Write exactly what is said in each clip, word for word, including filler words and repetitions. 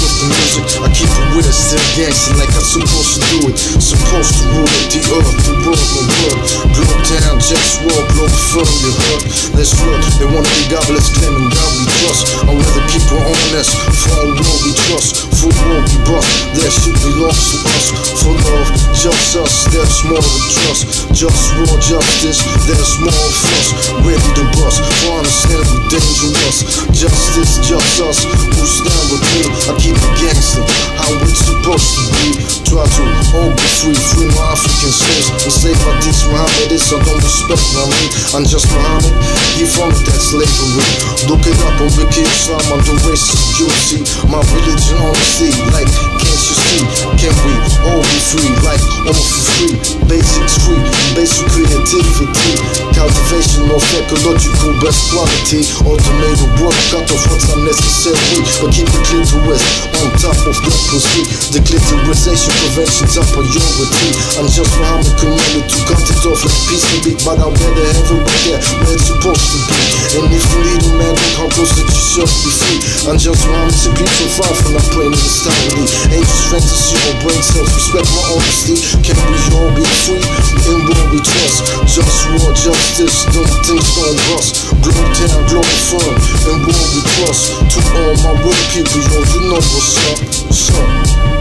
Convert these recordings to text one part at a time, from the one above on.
of the music, I keep it with it, still gangsta like I'm supposed to do it. Supposed to rule it, the earth, the world, my word. Globe town, JustWar, Globalfirm, you heard. Let's look, they wanna be godless, claiming God we trust. I'd rather keep it honest, for our world we trust. For world we bust, that shit belongs to us. For love, just us, there's more to trust. JustWar, justice, there's more of us. Ready to bust, for understand we're dangerous. Justice, just us, who stand with me. I keep it gangster, how it's supposed to be. Try to all be free, free my African slaves. Enslaved by these Mohammedists, I don't respect my me. I'm just Muhammad, he founded that slavery. Look it up on Wiki Islam, I'm the racist, you'll see. My religion honesty, like, can't you see? Can we all be free, like, all for free? Basics free, basic creativity. Cultivation of ecological best quality. Automated work, cut off what's unnecessary. But keep the clitoris on top of the pussy. The clitorisation prevention's a priority. I'm just Muhammad commanded to cut it off like peace and beat. But I'd rather have it right there where it's supposed to be. And if you need a man, look how close that you should be free. I'm just Muhammad, simply from far from I'm praying in the stability. Ain't just fantasy or brain cells, respect my honesty. Can we all be free? In what we trust. JustWar, justice, don't think gon' bust. Globe town, Globalfirm, in what we trust. To all my real people, yo, you know what's up, what's up.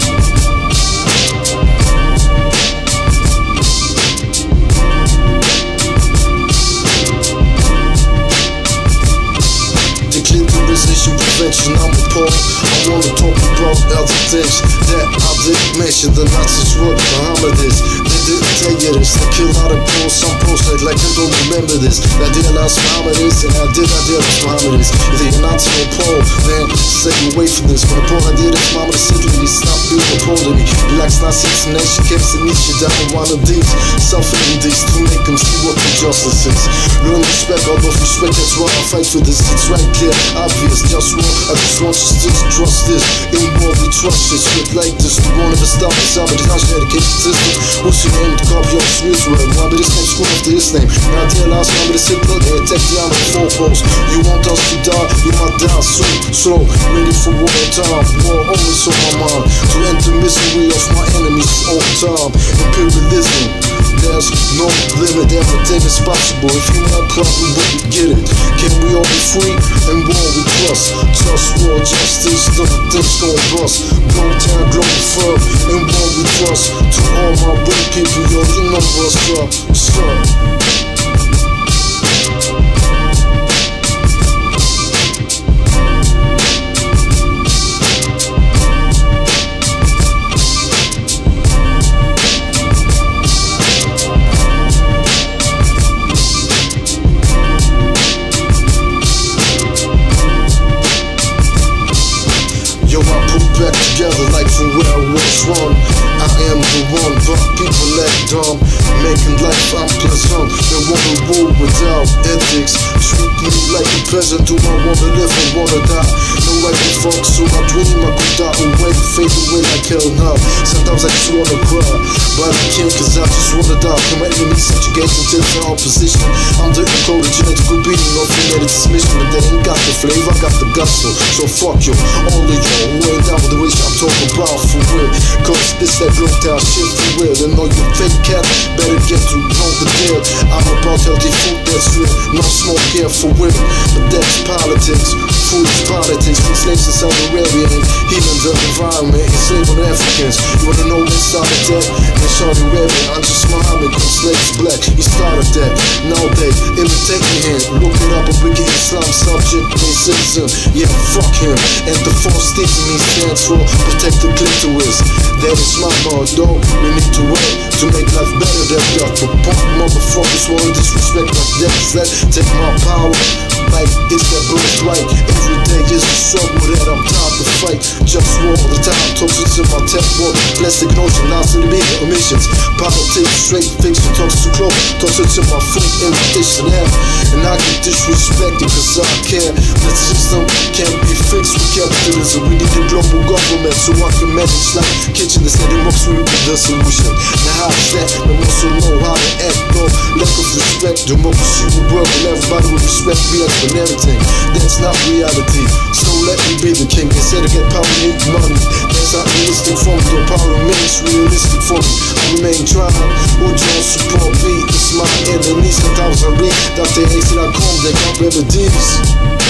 Prevention, I'm appalled. I wanna talk about other things that I didn't mention. The Nazis were Muhammad is. They didn't tell you this. They kill out of posts, some posts like, like they don't remember this. I did realize Muhammad is, and I did I realize Muhammad is. If you're Nazi or Paul, then stay away from this. When the Paul I did it, Muhammad is simply stop being a Paul to me. He likes Nazis and then she kept saying Nietzsche down one of these. Suffering these to make them see what the justice is. Learn respect, all of respect, that's why I fight for this. It's right clear, obvious. JustWar, I just want you to trust this. In what we trust this, shit like this. We won't ever stop this out of the national education system. What's your name? The copy of the Israel. Why be this name school after his name? Now I realize why be this Hitler. They attack the army four posts. You want us to die, you might die soon. Slow, ready for war time. War always on my mind. To end the misery of my enemies all time. Imperialism, there's no limit. Everything is possible. If you want problem, we can get it. Can we all be free? And war we trust. JustWar, justice, don't things gon' bust. Globe town, Globalfirm, and what we trust. To all my real people, yo, you know what's up, what's up. Back together like from where I was from. I am the one, but people act dumb, making life unpleasant. They wanna rule without ethics. Treat me like a peasant. Do I wanna live or wanna die? No, I can fuck, so I dream I could die away, fade away like hell now. Sometimes I just wanna cry, but I can't cause I just wanna die. Come at me subjugate until the opposition. I'm the encoded genetical being of genetic dismission, but they ain't got the flavor, I got the gusto. So fuck you, all of you who ain't down with the wish I'm talking about for real. Cause this that broke down shit for real. And all you fake cats better get to know the deal. I'm about healthy food that's real, no smoke here for real. But that's politics, food is politics. From slaves in Saudi Arabia and healing the environment, enslaving Africans. You wanna know what started that? In Saudi Arabia, I'm just Muhammad, cause slaves black. He started that, now they imitating him. Look it up and wicked Islam subject racism. Yeah, fuck him. And the false thinking he stands for protect the clitoris. That is my motto. We need to wait to make life better than that. The punk motherfuckers want disrespect like that. That take my power like it's that birthright. Every day is a struggle that I'm tired to fight. Just war all the time, toxic to my tech war, plastic notion, lots in the bigger emissions. Politics, straight fiction, toxic to close, toxic to my food invitation hell. And I get disrespected cause I care. The system can't be fixed with capitalism. We need a global government so I can manage like kitchen instead of rocks with the solution. Now how is that? I also know how to act, bro. Lack of respect, democracy will work and everybody will respect me like for everything. That's not reality, so let me be the king. Instead of get power, need money. That's not realistic for me, though power remains realistic for me. I remain trying, who don't support me? It's my enemies, a thousand read. Doctor Ace dot com, they got remedies.